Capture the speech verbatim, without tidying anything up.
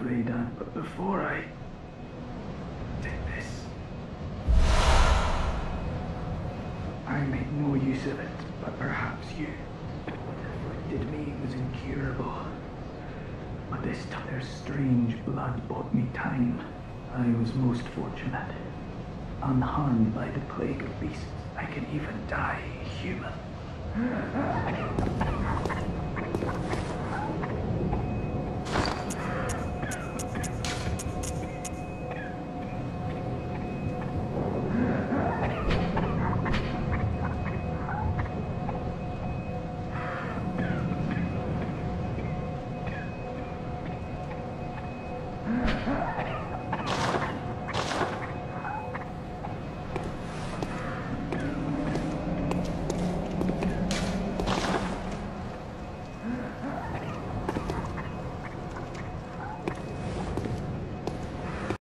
afraid, Aunt, but before I did this, I made no use of it, but perhaps you. What afflicted me was incurable. But this their strange blood bought me time. I was most fortunate. Unharmed by the plague of beasts, I can even die human.